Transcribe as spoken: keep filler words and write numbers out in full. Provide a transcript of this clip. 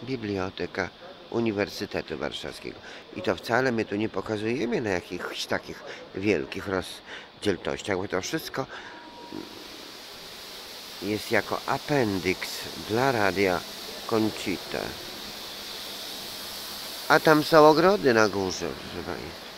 Biblioteka Uniwersytetu Warszawskiego. I to wcale my tu nie pokazujemy na jakichś takich wielkich rozdzieltościach, bo to wszystko jest jako apendyks dla Radia Conchita. A tam są ogrody na górze, proszę Państwa.